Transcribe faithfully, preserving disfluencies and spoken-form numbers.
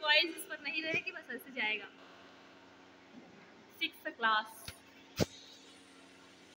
Coins इस पर नहीं रहेगी, बस ऐसे जाएगा। Six class